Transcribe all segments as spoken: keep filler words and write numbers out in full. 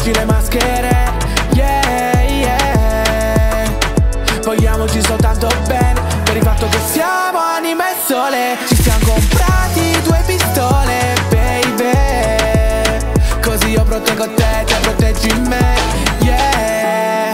Togliamoci le maschere, yeah, yeah. Vogliamoci soltanto bene, per il fatto che siamo anime e sole. Ci siamo comprati due pistole, baby, così io proteggo te, te proteggi me, yeah,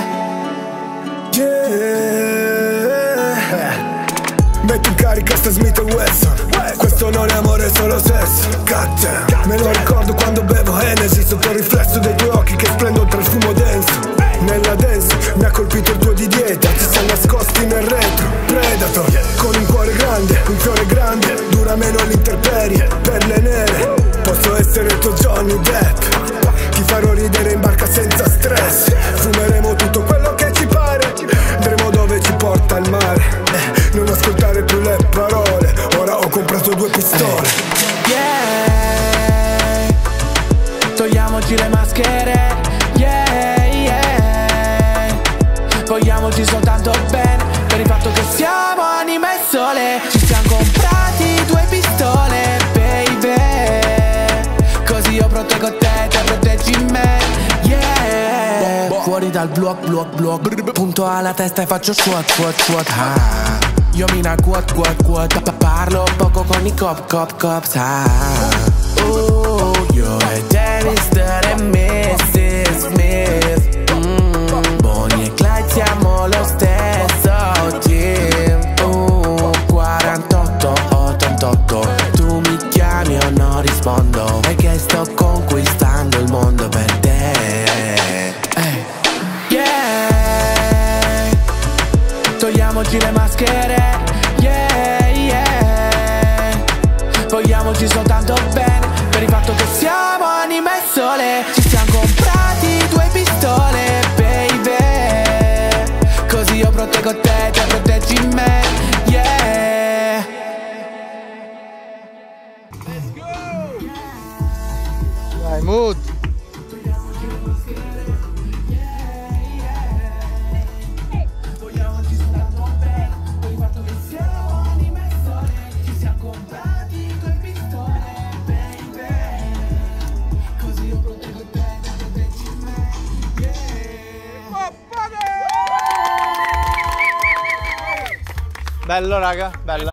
yeah. Metti in carica sta Smith e Wesson. Questo non è amore, è solo sesso. Me lo ricordo quando bevo Hennessy sotto il riflesso dei tuoi occhi che splendono tra il fumo denso. Nella dance mi ha colpito il tuo di dieta, ti sei nascosti nel retro. Predator, con un cuore grande, un fiore grande, dura meno l'intemperie, perle nere. Posso essere il tuo Johnny Depp, ti farò ridere in barca senza stress. Fumeremo tutto quello che ci pare, andremo dove ci porta il mare. Non ascoltare più le parole, ora ho comprato due pistole, yeah. Togliamoci le maschere, yeah, yeah. Vogliamoci soltanto bene, per il fatto che siamo anime e sole. Ci siamo comprati due pistole, baby, così io proteggo te, te proteggi me, yeah. Fuori dal block, block, block, punto alla testa e faccio squat, squat, squat, ah. Io mina quad, quad, quad, parlo poco con i cop, cop, cops, ah. Oh, io e Danister e missus Smith, mm. Bonnie e Clyde siamo lo stesso team, oh, quarantotto, ottantotto. Tu mi chiami o non rispondo, perché sto conquistando il mondo per te, hey. Yeah. Togliamoci le maschere, yeah, yeah. Vogliamoci soltanto bene, per il fatto che siamo anime e sole. Ci siamo comprati due pistole, baby, così io proteggo te, te proteggi me, yeah. Let's go! Dai, mood! Bello raga, bello.